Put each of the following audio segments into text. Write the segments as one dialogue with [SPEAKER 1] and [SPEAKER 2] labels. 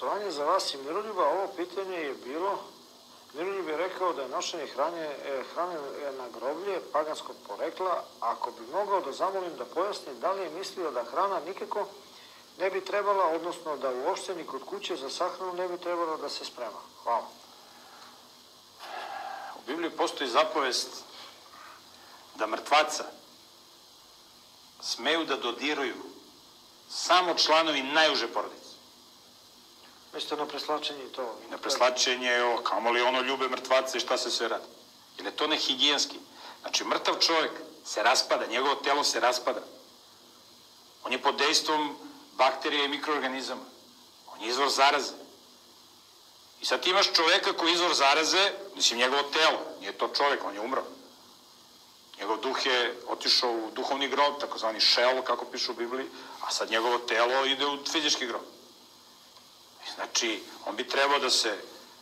[SPEAKER 1] poštovanje za vas i Miroljuba, ovo pitanje je bilo, Miroljub je rekao da je nošenje hrane na groblje paganskog porekla. Ako bi mogao da zamolim da pojasni da li je mislio da hrana nikako ne bi trebala, odnosno da uopšte ni kod kuće za sahranu ne bi trebalo da se sprema. Hvala.
[SPEAKER 2] U Bibliji postoji zapovest da mrtvaca smeju da dodiruju samo članovi najuže porodice.
[SPEAKER 1] Mislite na preslačenje i to?
[SPEAKER 2] Na preslačenje, kamo li ono ljube mrtvaca i šta se sve radi. Jer je to nehigijenski. Znači, mrtav čovjek se raspada, njegovo telo se raspada. On je pod dejstvom bakterija i mikroorganizama. On je izvor zaraze. I sad ti imaš čovjeka koji je izvor zaraze, mislim, njegovo telo, nije to čovjek, on je umro. Njegov duh je otišao u duhovni grob, takozvani šel, kako piše u Bibliji, a sad njegovo telo ide u fizički grob. Znači, on bi trebao da se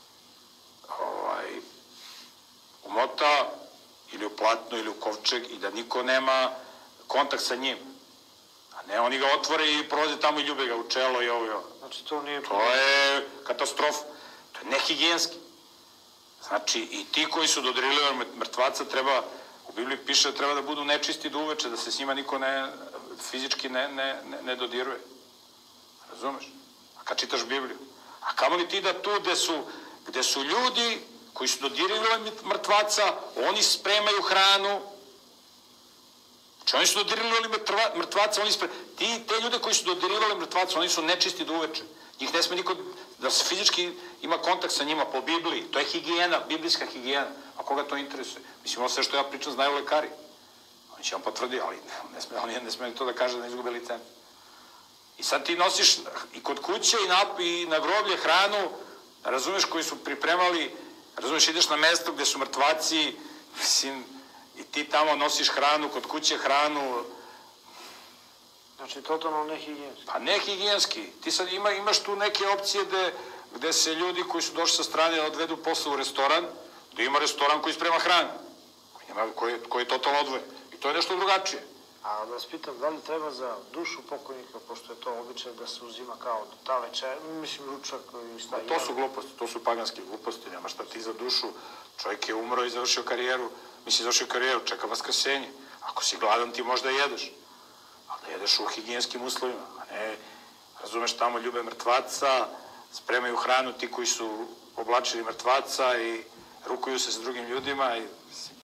[SPEAKER 2] umota ili u platno ili u kovčeg i da niko nema kontakt sa njim. A ne, oni ga otvore i prolaze tamo i ljube ga u čelo i ovo i ovo.
[SPEAKER 1] Znači, to nije...
[SPEAKER 2] To je katastrofa. To je nehigijenski. Znači, i ti koji su dodirivali mrtvaca treba, u Bibliji piše da treba da budu nečisti do uveče, da se s njima niko fizički ne dodiruje. Razumeš? A kad čitaš Bibliju. A kamo li ti da tu gde su ljudi koji su dodirivali mrtvaca, oni spremaju hranu. Znači oni su dodirivali mrtvaca, oni spremaju. Te ljude koji su dodirivali mrtvaca, oni su nečisti do uveče. Njih ne sme niko da se fizički ima kontakt sa njima po Bibliji. To je higijena, biblijska higijena. A koga to interesuje? Mislim, ovo sve što ja pričam znaju lekari. Oni će vam potvrdi, ali ne sme to da kaže da ne izgube licencu. I sad ti nosiš i kod kuće i na groblje hranu, razumeš, koji su pripremali, razumeš, ideš na mesto gde su mrtvaci, mislim, i ti tamo nosiš hranu, kod kuće hranu.
[SPEAKER 1] Znači, totalno nehigijenski.
[SPEAKER 2] Pa nehigijenski. Ti sad imaš tu neke opcije gde se ljudi koji su došli sa strane odvedu posle u restoran, gde ima restoran koji sprema hranu, koji je totalno odvojen. I to je nešto drugačije.
[SPEAKER 1] A da vas pitam, da li treba za dušu pokojnika, pošto je to običaj da se uzima kao ta večer, mislim, ručak i šta je?
[SPEAKER 2] To su gluposti, to su paganske gluposti, nema šta ti za dušu. Čovjek je umro i završio karijeru, čeka vaskrsenje. Ako si gladan, ti možda jedeš, ali da jedeš u higijenskim uslovima, a ne, razumeš, tamo ljube mrtvaca, spremaju hranu ti koji su oblačili mrtvaca i rukuju se s drugim ljudima i